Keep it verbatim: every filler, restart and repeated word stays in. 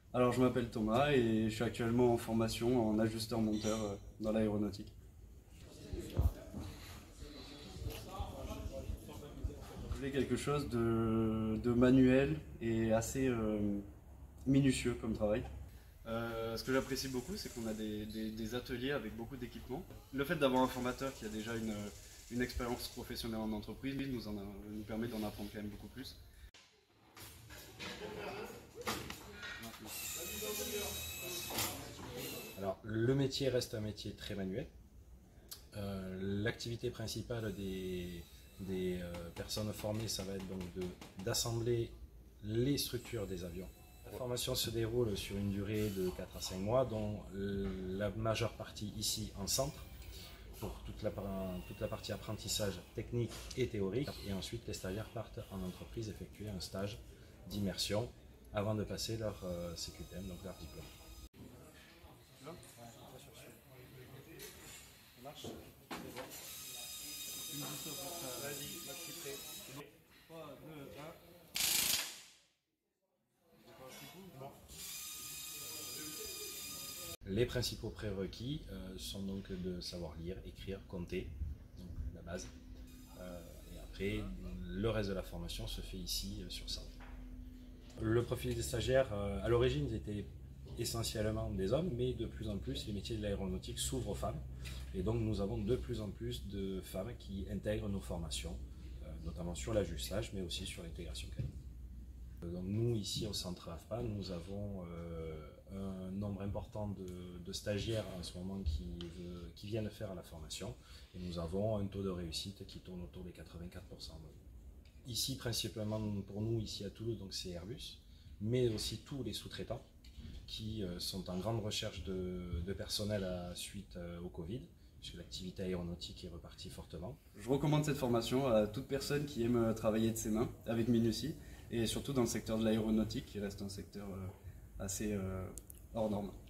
Alors je m'appelle Thomas et je suis actuellement en formation en ajusteur-monteur euh, dans l'aéronautique. Je voulais quelque chose de, de manuel et assez euh, minutieux comme travail. Euh, ce que j'apprécie beaucoup, c'est qu'on a des, des- des ateliers avec beaucoup d'équipements. Le fait d'avoir un formateur qui a déjà une, une expérience professionnelle en entreprise nous, en a- nous permet d'en apprendre quand même beaucoup plus. Alors, le métier reste un métier très manuel. Euh, L'activité principale des, des euh, personnes formées, ça va être donc d'assembler les structures des avions. La formation se déroule sur une durée de quatre à cinq mois, dont la majeure partie ici en centre, pour toute la, toute la partie apprentissage technique et théorique. Et ensuite, les stagiaires partent en entreprise effectuer un stage d'immersion avant de passer leur euh, C Q T M, donc leur diplôme. Ça marche? Tu me dis ça pour ça. Vas-y, moi je suis prêt. trois, deux, un. Bon. Les principaux prérequis euh, sont donc de savoir lire, écrire, compter, donc la base. Euh, et après, le reste de la formation se fait ici euh, sur centre. Le profil des stagiaires, euh, à l'origine, était essentiellement des hommes, mais de plus en plus, les métiers de l'aéronautique s'ouvrent aux femmes. Et donc, nous avons de plus en plus de femmes qui intègrent nos formations, euh, notamment sur l'ajustage, mais aussi sur l'intégration cabine. Donc nous, ici au centre A F P A, nous avons euh, un nombre important de, de stagiaires en ce moment qui, veut, qui viennent faire la formation et nous avons un taux de réussite qui tourne autour des quatre-vingt-quatre pour cent. Ici, principalement pour nous, ici à Toulouse, donc c'est Airbus, mais aussi tous les sous-traitants qui euh, sont en grande recherche de, de personnel à, suite euh, au Covid, puisque l'activité aéronautique est repartie fortement. Je recommande cette formation à toute personne qui aime travailler de ses mains avec minutie et surtout dans le secteur de l'aéronautique qui reste un secteur euh, assez euh, hors norme.